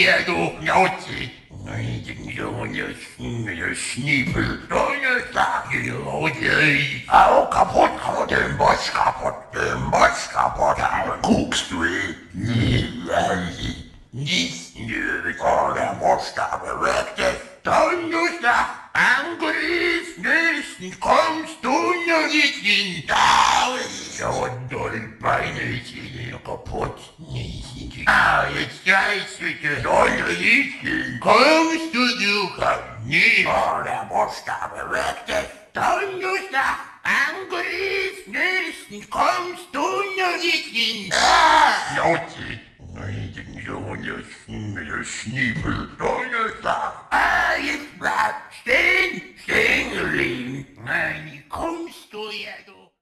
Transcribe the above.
her, du Nauzi. Schniepel, Donnerstag, hau kaputt, hau den Boss kaputt, guckst du, nicht nötig, der Buchstabe wirkt es, Donnerstag, angriff, nächsten kommst du nur nicht hin, da ist so doll Beine sind kaputt, jetzt gleich bitte, soll ich hin, kommst du kannst nicht, der Buchstabe wirkt es, Donnerstag, angriff, nächsten kommst du nur nicht hin, Nauzi. Schniepel, Donnerstag. Jetzt bleib stehen geblieben. Kommst du ja, du.